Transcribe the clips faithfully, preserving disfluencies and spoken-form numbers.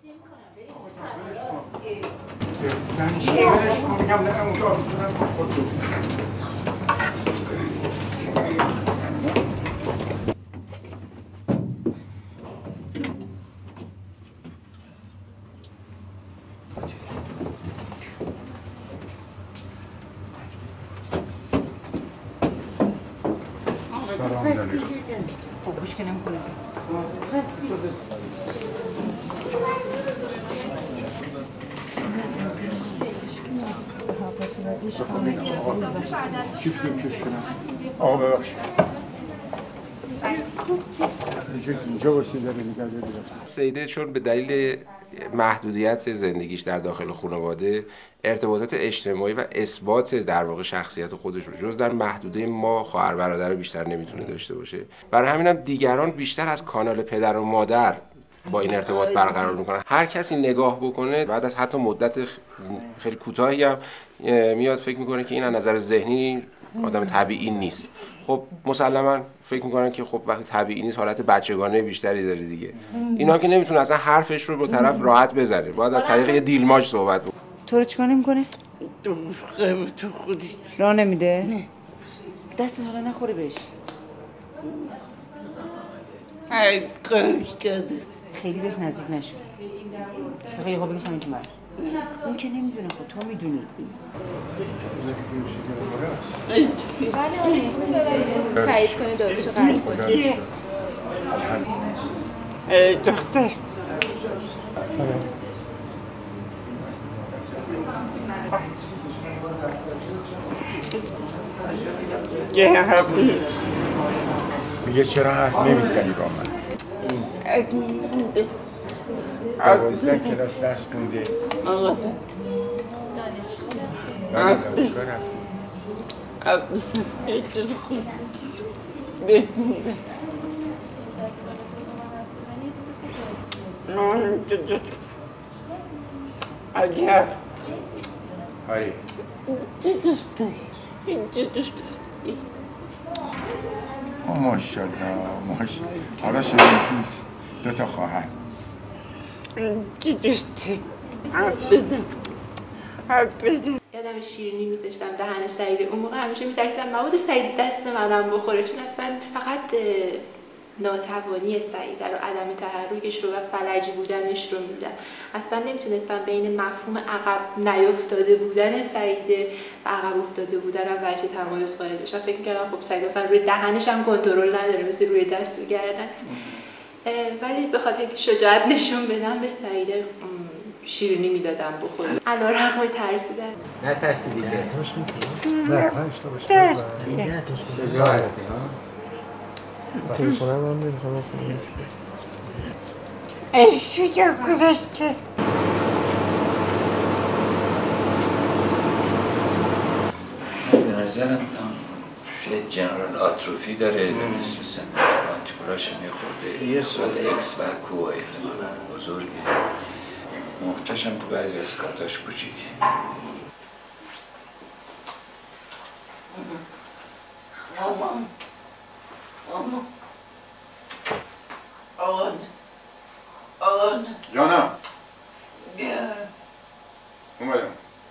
خب گوش که نمی‌کنه. آقا ببخشید. اینجا باشید داره دیگه. سیده چون به دلیل محدودیت زندگیش در داخل خانواده ارتباطات اجتماعی و اثبات در واقع شخصیت خودش رو جز در محدوده ما خواهر برادر بیشتر نمیتونه داشته باشه. برای همینم دیگران بیشتر از کانال پدر و مادر با این ارتباط برقرار میکنن. هر کسی نگاه بکنه بعد از حتی مدت خیلی کوتاهی هم میاد فکر میکنه که این از نظر ذهنی آدم طبیعی نیست. خب مسلما فکر میکنن که خب وقتی طبیعی نیست حالت بچگانه بیشتری داره دیگه. اینا که نمیتونه اصلا حرفش رو با طرف راحت بزنه، باید از طریق یه دیلماج صحبت بکنه. تو رو چیکار نمیکنه؟ تو تو خودی راه نمیده؟ نه. دست حالا نخوره بهش. ای کارش کرده. خیلی بهش نزدیک نشو. خیلی خوب بگیشم اینجا مرد. اون که نمیدونه خود تو میدونی. بله سعید کنه داروشو قرض کنه. ای دختر یه حرف میگه چرا حرف نمیزنی با من؟ دوازده کلاس درس خونده. آقا بله دانشگاه رفته. اگر آره ماشاءالله ماشاءالله. حالا شدیم دوست، دو تا خواهر. چی دوسته؟ حرف بده حرف بده. یادم شیرینی میذاشتم دهن سعید، اون موقع همیشه میترسیدم مبادا سعید دست منم بخوره، چون اصلا فقط ناتوانی سعید رو، عدم تحرکش رو و فلج بودنش رو میدم. اصلا نمیتونستم بین مفهوم عقب نیفتاده بودن سعید و عقب افتاده بودن و وجه تمایز قائل بشم. فکر میکردم خب سعید مثلا روی دهنش هم کنترل نداره مثل روی دست و گردن، ولی به خاطر که شجاعت نشون بدم به سعید شیرینی میدادم بخورم علیرغم ترسیدن. نه ترسیدی که تاش میکنی؟ نه پنج تا بشه نه تاش کنی شجاع هستی ها؟ تلفنه من نمیخوام اصلا ای شجاع گذشته. به نظرم شاید جنرال آتروفی داره نمیست مثل پانتیکولاش میخورده یه سوال اکس و کو احتمالا بزرگه، مختش هم تو بعضی از کاتاش کوچیک. مامان مامان آقاد آقاد جانم بیا اومدم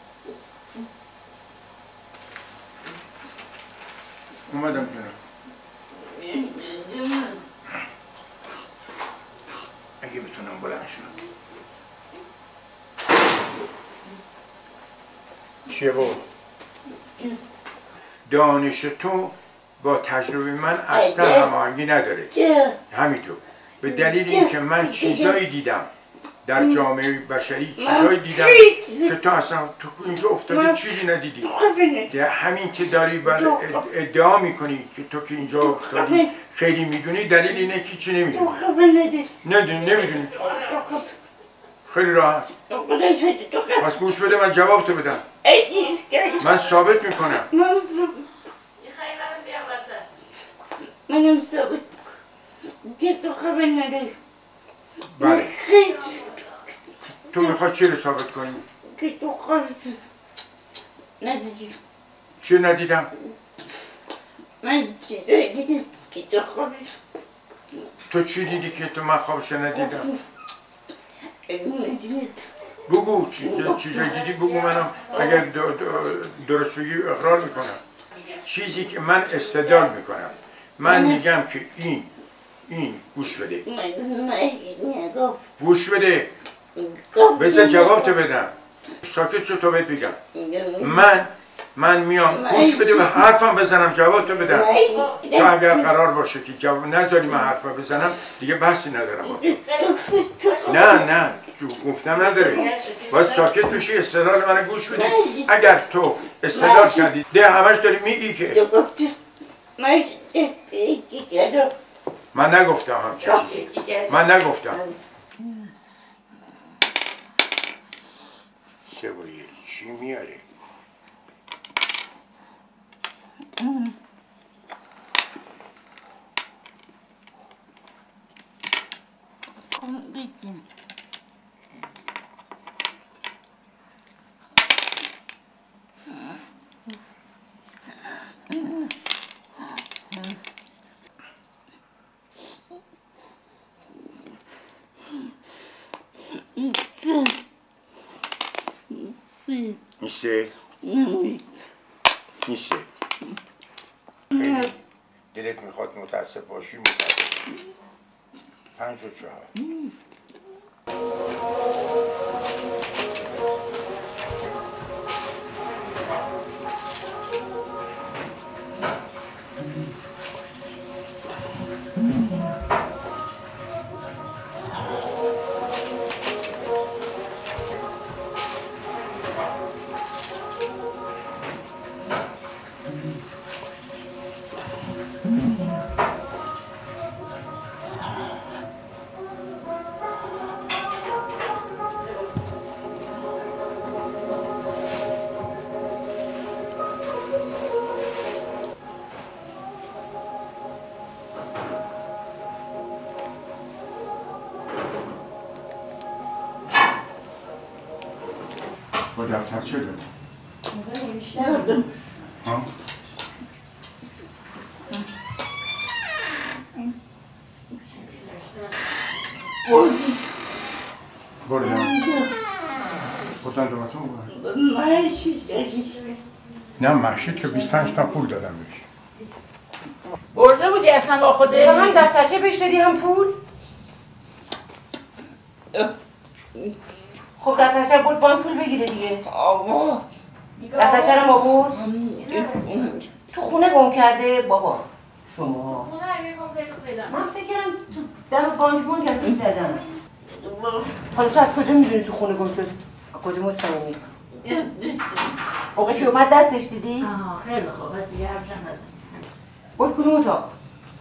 اومدم جانم. اگه بتونم بلند شم. چیه بابا؟ دانش تو با تجربه من اصلا هماهنگی نداره. همینطور به دلیل اینکه من چیزایی دیدم در جامعه بشری، چیزایی دیدم که تو اصلا تو اینجا افتادی چیزی ندیدی. همین که داری ادعا میکنی که تو که اینجا افتادی خیلی میدونی، دلیل اینه که چی نمیدونی. ندونی نمیدونی. خیلی راحت. پس گوش بده من جواب تو بدم. من ثابت میکنم. منم ثابت که تو خبر نداری. بله. تو میخواد چی رو ثابت کنی؟ که تو خواست ندیدی. چی ندیدم؟ من چیزایی دیدم که تو خوابش. تو چی دیدی که تو من خوابش ندیدم؟ بگو چیزایی دیدی بگو، منم اگر درست بگی اقرار میکنم. چیزی که من استدلال میکنم، من میگم که این این گوش بده گوش بده بذار جواب تو بدم، ساکت شو تو بهت بگم. من من میام گوش بده و حرفم بزنم جواب تو بدم. تو اگر قرار باشه که جواب نذاری من حرفم بزنم دیگه بحثی ندارم. نه نه گفتم نداره، باید ساکت بشی استدلال من گوش بدی. اگر تو استدلال کردی ده همش داری میگی که من نگفتم همچه چیزی، من نگفتم. سوایی چی میاره؟ نیسته؟ نیسته؟ خیلی دلت میخواد متاسف باشی متاسف باشی. پنج و چهار با دفتر چه داری؟ دادم ها؟ بردی بردم خودتان دومتون بردم محشید داری نه محشید که بیست و پنج تا پول دادم بهش. برده بودی اصلا با خودت؟ هم دفترچه بهش دادی هم پول؟ خب دفترچه برد بانک پول بگیره دیگه. آبا دفترچه رو ما برد؟ تو خونه گم کرده بابا شما. خونه اگه گم خیلی خیلی من فکر کردم تو در بانک بانک هم زدن. حالا تو از کجا میدونی تو خونه گم شد؟ کجا مطمئنی؟ موقع که اومد دستش دیدی؟ آها خیلی خوب بس دیگه حرفش هم نزن. برد کدوم اتاق؟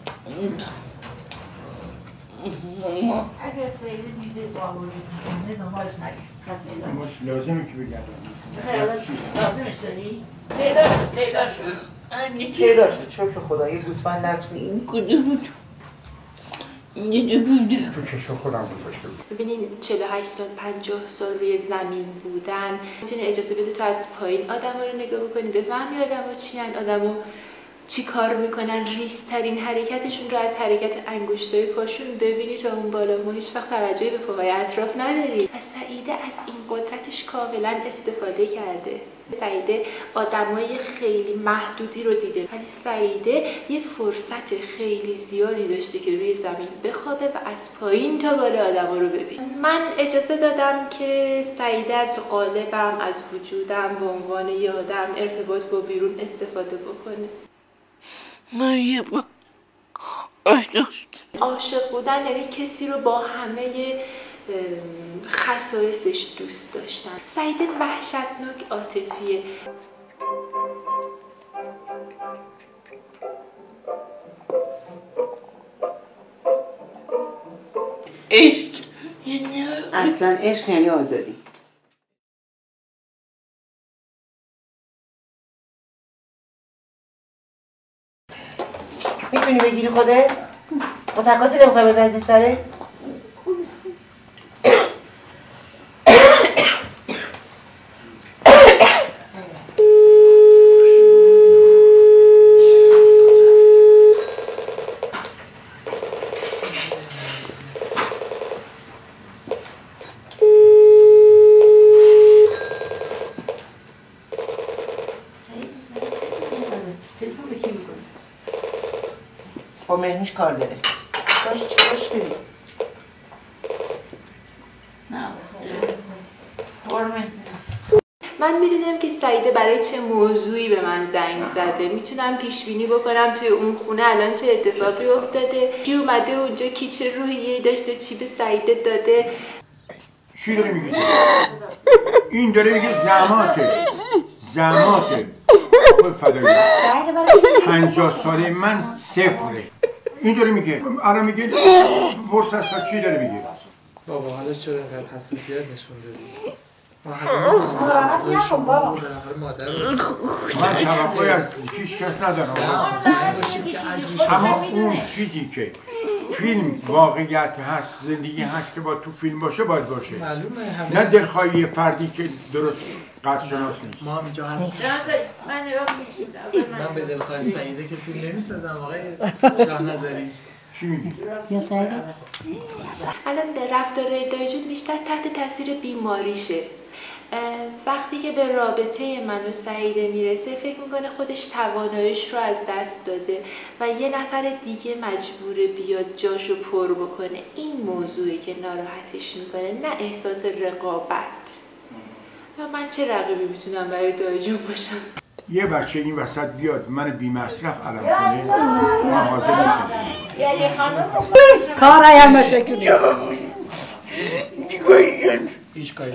اگر سیدی دیده با وجود میکنه دنبالش نگه. ماش لازمه که بگردم. لازمش داری؟ پیدا شد پیدا شد. پیدا شد شکر خدا یه گوسفند نصف این کدوم دیده بوده تو کشو خودم گذاشته بود. ببینین چهل و هشت سال پنجاه سال روی زمین بودن میتونه اجازه بده تو از پایین آدم ها رو نگاه بکنی بفهمی آدم ها چی هن، آدم ها چی کار میکنن، ریزترین حرکتشون رو از حرکت انگشتای پاشون ببینی تا اون بالا. ما هیچ وقت توجهی به پاهای اطراف نداریم و سعیده از این قدرتش کاملا استفاده کرده. سعیده آدمای خیلی محدودی رو دیده ولی سعیده یه فرصت خیلی زیادی داشته که روی زمین بخوابه و از پایین تا بالا آدما رو ببینه. من اجازه دادم که سعیده از قالبم، از وجودم به عنوان یه آدم ارتباط با بیرون استفاده بکنه. من یه با عاشق عاشق بودن یعنی کسی رو با همه خصایصش دوست داشتن. سعیده وحشتناک عاطفیه. عشق یعنی اصلا عشق یعنی آزادی. میتونی بگیری خودت؟ متکاتی نمیخوای بزنی زیر سره؟ با مهنوش کار داره. باش چیکارش کنی؟ نه قرمه. من میدونم که سعیده برای چه موضوعی به من زنگ زده. میتونم پیش بینی بکنم توی اون خونه الان چه اتفاقی افتاده، کی اومده اونجا، کی چه روحیه‌ای داشته، چی به سعیده داده. چی داری میگی؟ این داره میگه زحماته زحماته خود فدایی پنجاه ساله من صفره. این داره میگه الان میگه ورس از تا چی داره میگه؟ بابا حالا چرا اینقدر حساسیت نشون دادی؟ ما همه نکن بابا من توقعی از هیچ کس ندارم اما اون چیزی که فیلم واقعیت هست، زندگی هست که با تو فیلم باشه باید باشه، نه دلخواهی فردی که درست قدر شناس نیست. ما هم اینجا هستیم. من به دلخواهی سعیده که فیلم نمیسازم آقای شاه نظری. چی میگی؟ یا سعیده؟ الان به رفتارهای دایجون بیشتر تحت تاثیر بیماریشه. وقتی که به رابطه من و سعیده میرسه فکر میکنه خودش تواناییش رو از دست داده و یه نفر دیگه مجبوره بیاد جاشو پر بکنه. این موضوعی که ناراحتش میکنه، نه احساس رقابت. و من چه رقیبی میتونم برای دایجون باشم؟ یه بچه این وسط بیاد من بی مصرف علم کنه، من حاضر نیستم. کار هم باشه کنی هیچ کاری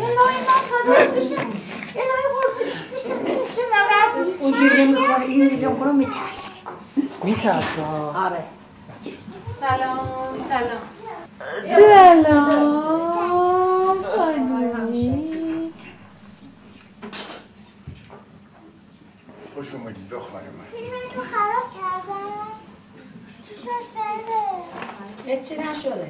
اون گیره میکنه این میلیون کنه میترسه میترسه آره. سلام سلام سلام خانومی خوش اومدی دختر من. فیلم تو خراب کردم. چی شد سعیده؟ هیچی نشده.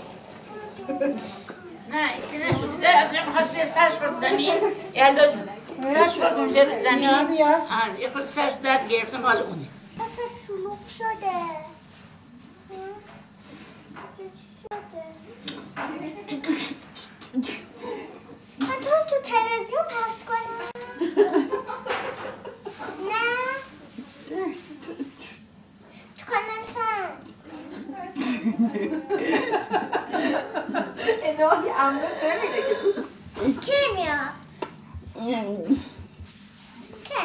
نه چی نشده. اگه میخواست به سرش برد زمین یعنی سرش برد اونجا رو زمین آه یه خود سرش درد گرفته مال اونه. اصلا شلوغ شده. چی شده؟ من تو تو تلویزیون پخش کنم؟ نه؟ تو کنم سن الهی امروز نمیده که کی میاد؟ کی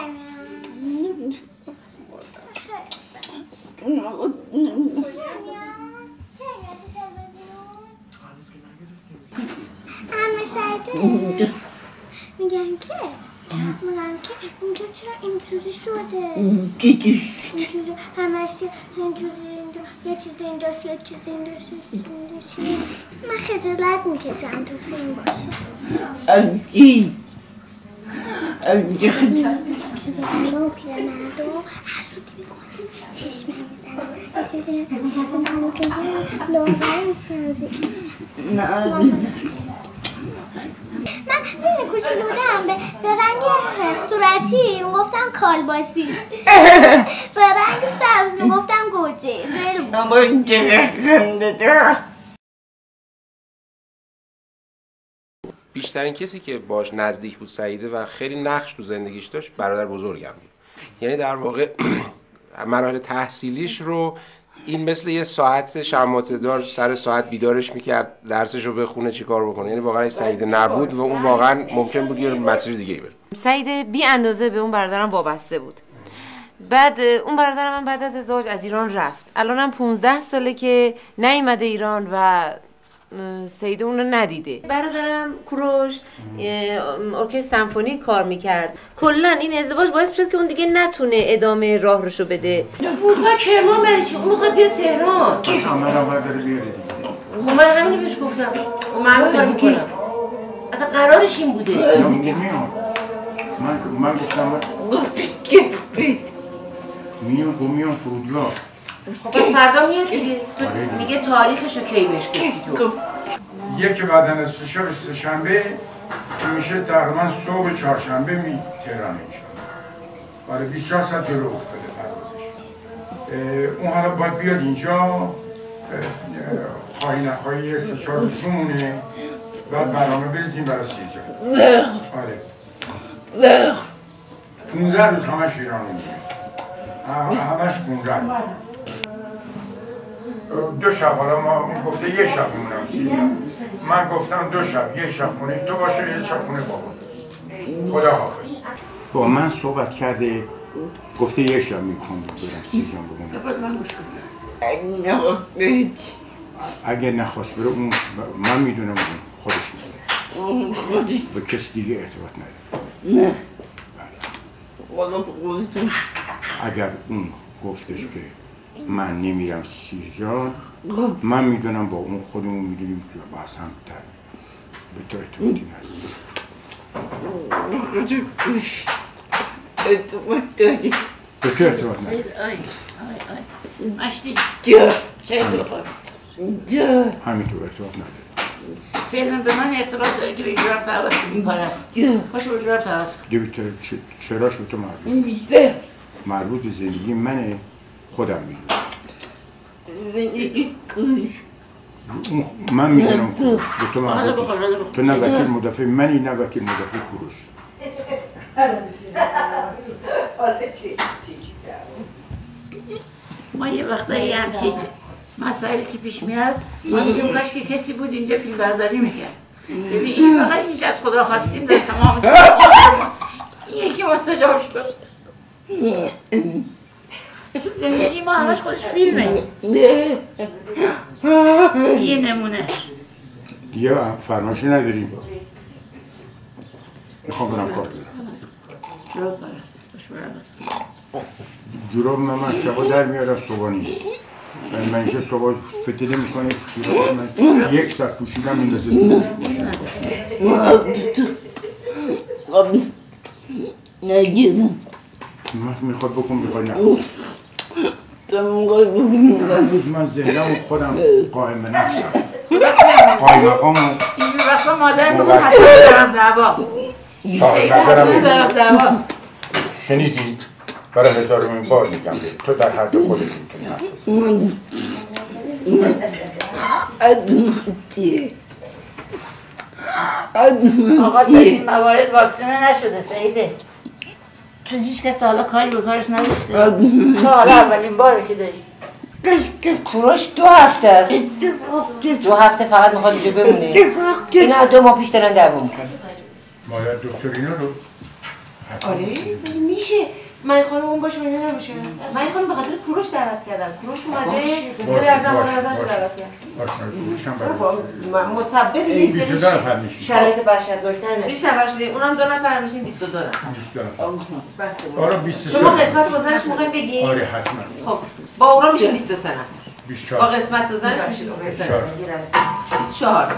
عمه سعیده میگن که میگن که اینجا چرا اینجوری شده؟ اینجوری همش اینجوری یه چیز اینجاست یه چیز اینجاست یه چیز اینجاست. من خجالت میکشم تو فیلم باشه. عجی عجی خجالت میکشم مردم حسودی میکنم چشمه میزنم منو که لاغر میسازی نه من دیگه کوچولو بودم به رنگ صورتی میگفتم کالباسی، به رنگ سبز میگفتم گوجه. خیلی بود. با این چقدر خنده دار. بیشترین کسی که باش نزدیک بود سعیده و خیلی نقش تو زندگیش داشت برادر بزرگم بود. یعنی در واقع مراحل تحصیلیش رو این مثل یه ساعت شماته دار سر ساعت بیدارش میکرد درسش رو بخونه چی کار بکنه. یعنی واقعا سعیده نبود و اون واقعا ممکن بود یه مسیر دیگه بره. سعیده بی اندازه به اون برادرم وابسته بود. بعد اون برادر من بعد از ازدواج از ایران رفت. الانم پونزده ساله که نیومده ایران و سعیده اون رو ندیده. برادرم کوروش ارکستر سمفونی کار میکرد. کلا این ازدواج باعث شد که اون دیگه نتونه ادامه راه روشو بده. فرودگاه کرمان برای چی؟ اون میخواد بیاد تهران. اصلا من هم باید داره بیاره دیگه. خب من همینو بهش گفتم. و من کار میکنم. اصلا قرارش این بوده. یا میاد. من من گفتم گفته که بید میام با میام فرودگاه. خب پس فردا میاد دیگه. میگه تاریخشو کی بهش گفتی تو؟ یکی بعدن از سه‌شنبه میشه تقریبا صبح چهارشنبه می تهران انشاءالله. برای بیست و چهار ساعت جلو افتاده پروازش. اون حالا باید بیاد اینجا خواهی نخواهی سه چهار روز بمونه بعد برنامه بریزیم برای سی جا. آره. پونزده روز همش ایران میگه. همش پونزده روز. دو شب، حالا ما اون گفته یه شب میمونم سیزده، من گفتم دو شب، یه شب خونه تو باشه، یه شب خونه بابا. خدا حافظ. با من صحبت کرده گفته یه شب میکنم برم سیزده بمونم. اگه نخواست بره اون من میدونم اون خودش میدونه به کسی دیگه ارتباط نداره. نه اگر اون گفتش که من نمیرم سیرجان، من میدونم با اون خودمون میدونیم که باز هم در به تو ارتباطی نداره. به که ارتباط نداره؟ مشتی جا چای بخور جا همینطور ارتباط نداره. فعلا به من اعتراض داره که به جورب تعوض کنیم کار است. پاشو به جورب تعوض کن. چراش به تو مربوط مربوط به زندگی منه، خودم میدونم. من میدونم کوروش به تو مربوط. تو نه وکیل مدافع منی نه وکیل مدافع کوروش. ما یه وقتایی همچین مسائلی که پیش میاد ما میگیم کاش که کسی بود اینجا فیلم برداری میکرد. ببین این فقط اینجا از خدا خواستیم در تمام این یکی مستجاب شد. زندگی ما همش خودش فیلمه. یه نمونه دیگه فرمایشی نداریم. میخوام برم کار کنم. جوراب برست باش برست جوراب من من شبا در میارم صبح نیست. من اینجا صبح فتیله میکنه جوراب من یک ساعت پوشیدم میندازه نگیدم میخواد بکن بخوای نکن. من ذهنم خودم قائم به نفسم قائم مقام اینجور وقتا مادر بگو حسن در از دعوا سیده حسن در از دعواست. شنیدی؟ برای هزارمین بار میگم تو در حد خودت میتونی حرف بزنی. آقا در این موارد واکسینه نشده سعیده، چون هیچ کس تا حالا کاری به کارش نداشته. تو حالا اولین باره که داری. کوروش دو هفته است. دو هفته فقط میخواد اینجا بمونه. اینا دو ماه پیش دارن دعوا میکنن. باید دکترینا رو آره میشه من خانم اون باشه من نمیشه. من خانم به خاطر کوروش دعوت کردم. کوروش اومده خود از زمان ازش دعوت کرد. باشه مسبب یه سری شرایط وحشتناک‌تر میشه. بیست نفر شدیم اونم دو نفر میشیم بیست و دو نفر. بیست و دو نفر. بس. آره بیست و سه. شما قسمت گذارش میخواین بگین؟ آره حتما. خب با اونا میشه بیست و سه نفر. بیست و چهار. با قسمت گذارش میشه بیست و سه نفر. بیست و چهار.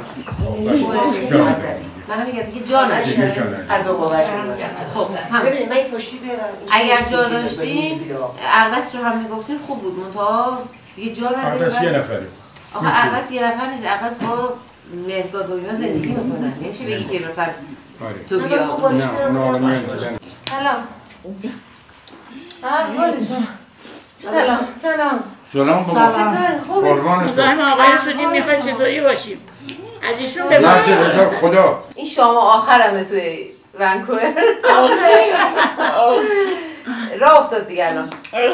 من میگم دیگه جا نشه از اون باور خب هم ببینید من این پشتی برم اگر جا داشتین اردست رو هم میگفتین خوب بود منتها دیگه جا نداریم. اردست یه نفره. آخه اردست یه نفر نیست، اردست با مرداد و اینا زندگی میکنن. نمیشه بگی که مثلا تو بیا. نه نه سلام. آه گلشون. سلام سلام. سلام بابا. خوبه. مزاحم آقای شدیم میخواد چطوری باشیم. از ایشون بگو. نه خدا. این شام آخرمه توی ونکوور. راه افتاد دیگه الان.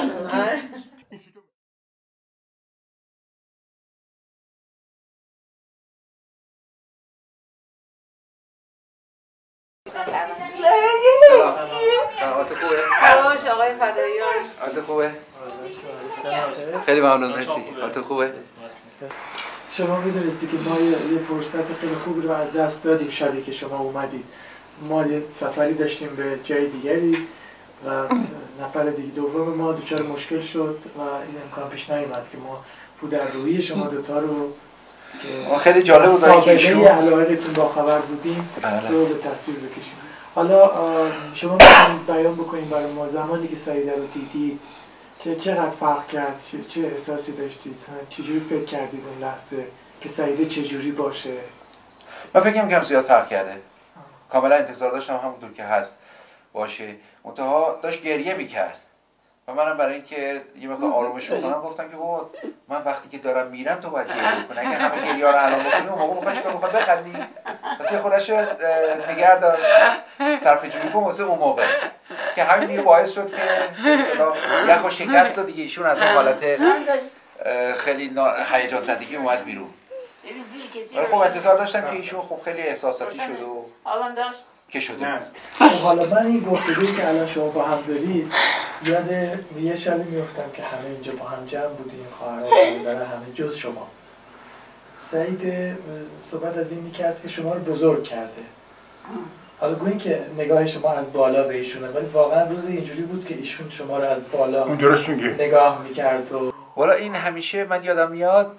سلام. حالت خوبه؟ خوش آقای فداییان. حالت خوبه؟ خیلی ممنون مرسی. حالت خوبه؟ شما میدونستی که ما یه فرصت خیلی خوبی رو از دست دادیم شبی که شما اومدید. ما یه سفری داشتیم به جای دیگری و نفر دیگه دوم ما دچار مشکل شد و این امکان پیش نیامد که ما بودرویی شما دوتا رو که خیلی جالب بود که ایشون علاقتون با خبر بودیم رو به تصویر بکشیم. حالا شما میتونید بیان بکنید برای ما زمانی که سعیده رو دیدید چه چقدر فرق کرد، چه, چه احساسی داشتید، چجوری فکر کردید اون لحظه که سعیده چجوری باشه؟ من فکر می‌کنم زیاد فرق کرده. کاملا انتظار داشتم همونطور که هست باشه. منتها داشت گریه می‌کرد. و منم برای اینکه یه مقدار آرومش بکنم گفتم که بابا من وقتی که دارم میرم تو باید گریه کنی. اگه همه گریه‌ها رو الان بکنی اون موقع می‌خواد چیکار می‌خواد بخندی. پس یه خودش رو نگه دار صرفه جویی کن واسه اون موقع. که همین دیگه باعث شد که اصطلاح یخو شکست و دیگه ایشون از اون حالت خیلی هیجان زدگی اومد بیرون. ولی خب انتظار داشتم که ایشون خب خیلی احساساتی شد و که شده. حالا من این گفتگویی که الان شما با هم دارید یاد یه شبی میفتم که همه اینجا با هم جمع بودیم، خواهرها برادرها همه جز شما. سعید صحبت از این میکرد که شما رو بزرگ کرده. حالا گویی که نگاه شما از بالا به ایشونه، ولی واقعا روز اینجوری بود که ایشون شما رو از بالا درست میگه نگاه میکرد و والا این همیشه من یادم میاد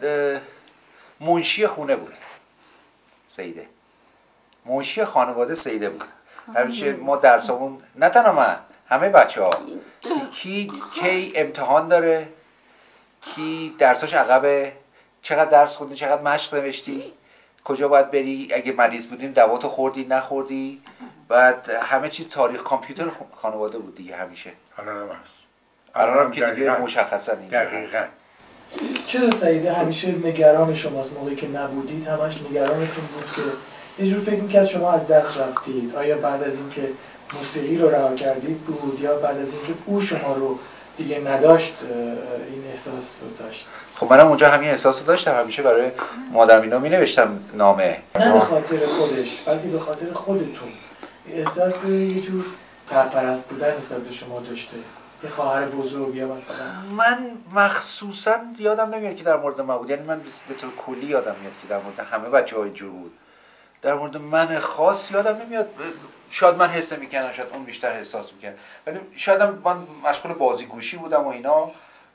منشی خونه بود سیده، منشی خانواده سیده بود. همیشه ما درسامون نه تنها من، همه بچه ها کی کی امتحان داره، کی درساش عقبه، چقدر درس خوندی، چقدر مشق نوشتی، کجا باید بری، اگه مریض بودیم دواتو خوردی نخوردی. بعد همه چیز تاریخ کامپیوتر خانواده بود دیگه همیشه. الان هم هست. الان هم که دیگه مشخصا اینجا دقیقاً. چرا سعیده همیشه نگران شماست؟ موقعی که نبودید همش نگرانتون بود که یه جور فکر می‌کرد شما از دست رفتید. آیا بعد از اینکه موسیقی رو رها کردید بود یا بعد از اینکه او شما رو دیگه نداشت این احساس رو داشت؟ خب منم اونجا همین احساس رو داشتم. همیشه برای مادر مینا می‌نوشتم نامه. نه به خاطر خودش بلکه به خاطر خودتون. احساس یه جور سرپرست بودن نسبت به شما داشته. یه خواهر بزرگ یا مثلا من مخصوصا یادم نمیاد که در مورد من بود، یعنی من به طور کلی یادم میاد که در مورد همه بچه‌ها جور بود. در مورد من خاص یادم نمیاد. شاید من حس نمی‌کردم، شاید اون بیشتر احساس می‌کرد. ولی شاید من مشغول بازی گوشی بودم و اینا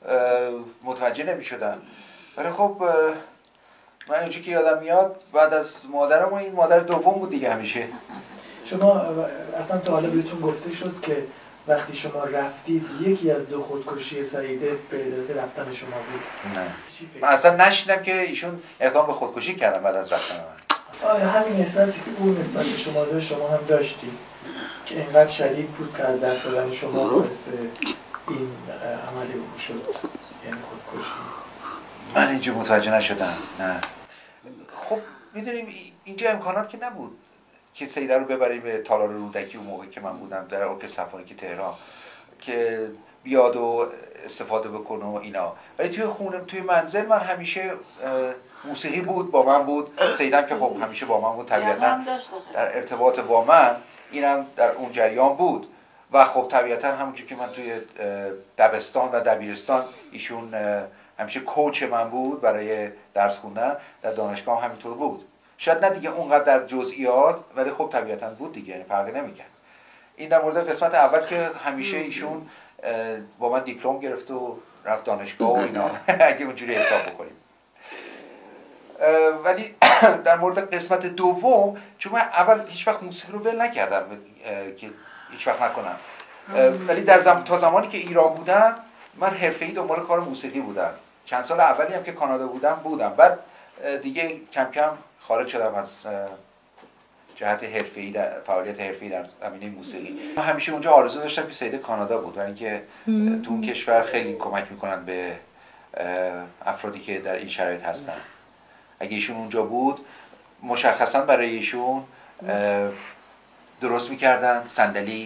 متوجه نمی‌شدم. ولی خب من اونجوری که یادم میاد بعد از مادرم این مادر دوم بود دیگه همیشه. شما اصلا تا حالا بهتون گفته شد که وقتی شما رفتید یکی از دو خودکشی سعیده به علت رفتن شما بود؟ نه. من اصلا نشیدم که ایشون اقدام به خودکشی کردن بعد از رفتن من. آیا همین احساسی که اون نسبت به شما داشت شما هم داشتی که اینقدر شدید بود که از دست دادن شما باعث این عملی او شد، یعنی خودکشی؟ من اینجا متوجه نشدم. نه. خب میدونیم اینجا امکانات که نبود که سیده رو ببریم به تالار رودکی اون موقع که من بودم در ارکستر سمفونیک تهران که بیاد و استفاده بکنه و اینا. ولی توی خونم توی منزل من همیشه موسیقی بود، با من بود. سیدم که خب همیشه با من بود طبیعتا در ارتباط با من، اینم در اون جریان بود. و خب طبیعتا همونجور که من توی دبستان و دبیرستان ایشون همیشه کوچ من بود برای درس خوندن، در دانشگاه هم همینطور بود. شاید نه دیگه اونقدر در جزئیات، ولی خب طبیعتا بود دیگه، یعنی فرقی نمی‌کرد. این در مورد قسمت اول که همیشه ایشون با من دیپلم گرفت و رفت دانشگاه و اینا اگه اونجوری حساب بکنیم. ولی در مورد قسمت دوم، چون من اول هیچ وقت موسیقی رو ول نکردم که هیچ وقت نکنم، ولی در زم... تا زمانی که ایران بودم من حرفه‌ای دنبال کار موسیقی بودم. چند سال اولی هم که کانادا بودم بودم. بعد دیگه کم کم خارج شدم از جهت حرفه‌ای، فعالیت حرفه‌ای در زمینه موسیقی. من همیشه اونجا آرزو داشتم که سعید کانادا بود، برای اینکه تو اون کشور خیلی کمک میکنن به افرادی که در این شرایط هستن. اگه ایشون اونجا بود مشخصا برای ایشون درست میکردن، صندلی،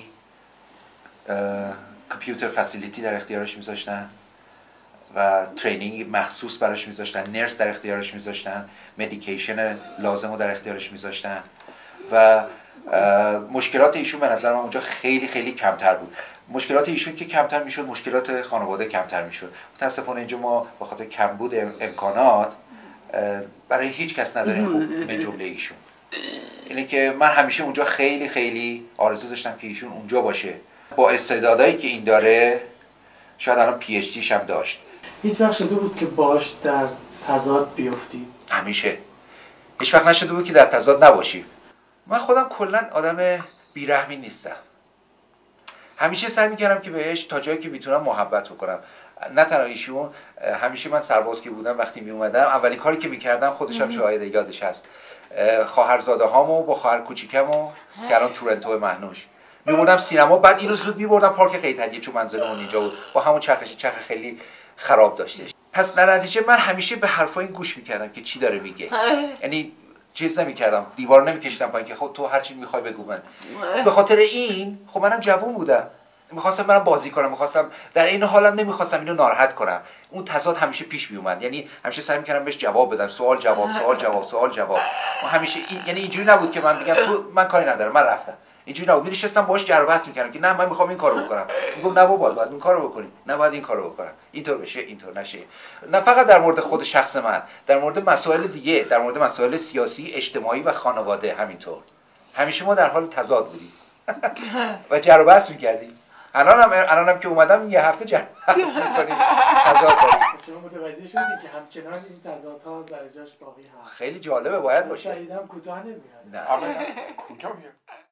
کامپیوتر فسیلیتی در اختیارش میذاشتن و ترینینگ مخصوص براش میذاشتن، نرس در اختیارش میذاشتن، مدیکیشن لازم رو در اختیارش میذاشتن و مشکلات ایشون به نظر من اونجا خیلی خیلی کمتر بود. مشکلات ایشون که کمتر میشد، مشکلات خانواده کمتر میشد. متاسفانه اینجا ما به خاطر کمبود امکانات برای هیچ کس نداریم، خوب به جمله ایشون. اینه که من همیشه اونجا خیلی خیلی آرزو داشتم که ایشون اونجا باشه. با استعدادایی که این داره شاید الان پی اچ دیش هم داشت. هیچ وقت شده بود که باش در تضاد بیفتید؟ همیشه. هیچ وقت نشده بود که در تضاد نباشیم. من خودم کلا آدم بیرحمی نیستم. همیشه سعی می‌کردم که بهش تا جایی که میتونم محبت بکنم. نه تنها ایشون، همیشه من سرباز که بودم وقتی می اومدم اولین کاری که می‌کردم، خودش هم شاهد یادش هست، خواهرزاده هامو با خواهر کوچیکمو که الان تورنتو مهنوش می‌بردم سینما، بعد اینو زود می‌بردم پارک قیطریه چون منزلمون اینجا بود، با همون چرخش چرخ خیلی خراب داشتش. پس در نتیجه من همیشه به حرفای این گوش می‌کردم که چی داره میگه. یعنی چیز نمی‌کردم، دیوار نمی‌کشیدم پایین که خود تو هر چی می‌خوای بگو. من به خاطر این خب منم جوون بودم، میخواستم برم بازی کنم، میخواستم در این حالم نمیخواستم اینو ناراحت کنم. اون تضاد همیشه پیش میومد، یعنی همیشه سعی میکردم بهش جواب بدم، سوال جواب سوال جواب سوال جواب. و همیشه این... یعنی اینجوری نبود که من بگم تو من کاری ندارم من رفتم، اینجوری نبود. می‌نشستم باهاش جر و بحث میکردم که نه من میخوام این کارو بکنم، میگم نه بابا باید این کارو بکنی، نه باید این کارو بکنم، اینطور بشه اینطور نشه. نه فقط در مورد خود شخص من، در مورد مسائل دیگه، در مورد مسائل سیاسی، اجتماعی و خانواده همینطور. همیشه ما در حال تضاد بودیم و جر و بحث میکردیم. الانم الانم که اومدم یه هفته جر و بحث می‌کنیم، تضاد داریم. شما متوجه شدید که همچنان این تضادها در جاش باقی هست. خیلی جالبه، باید باشه. شاید هم کوتاه نمیاد. نه کوتاه